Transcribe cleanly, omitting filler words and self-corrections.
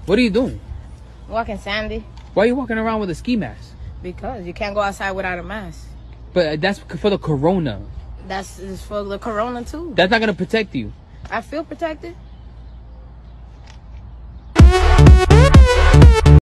What are you doing? Walking Sandy. Why are you walking around with a ski mask? Because you can't go outside without a mask. But that's for the corona. That's for the corona too. That's not gonna protect you. I feel protected.